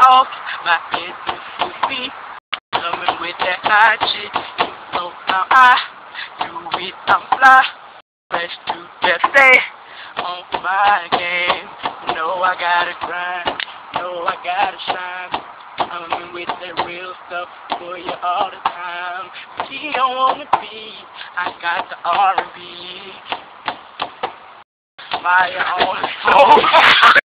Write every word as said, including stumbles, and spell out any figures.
talk, my head is to me. Coming with that hot shit, you know how I do it. I'm fly, fresh to death day on my game. You know I gotta grind, you know I gotta shine. Coming with that real stuff for you all the time. But you don't wanna be, I got the R and B. My only soul.